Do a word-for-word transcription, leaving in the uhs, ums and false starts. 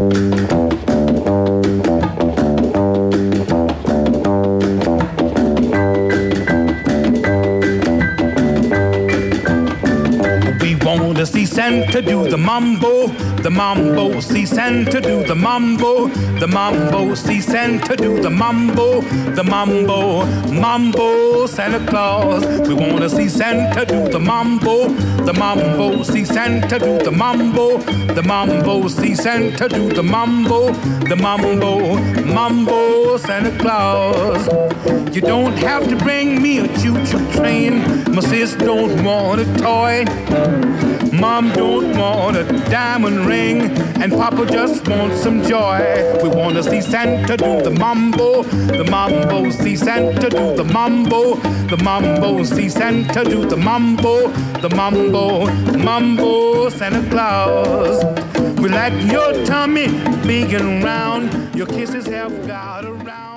See Santa do the mambo, the mambo. See Santa do the mambo, the mambo. See Santa do the mambo, the mambo. Mambo, Santa Claus. We wanna see Santa do the mambo, the mambo. See Santa do the mambo, the mambo. See Santa do the mambo, the mambo. Mambo, Santa Claus. You don't have to bring me a choo-choo train. My sis don't want a toy. Mom don't want a diamond ring, and Papa just wants some joy. We want to see Santa do the mambo, the mambo. See Santa do the mambo, the mambo. See Santa do the mambo, the mambo. Mambo, Santa Claus. We like your tummy big and round. Your kisses have got around.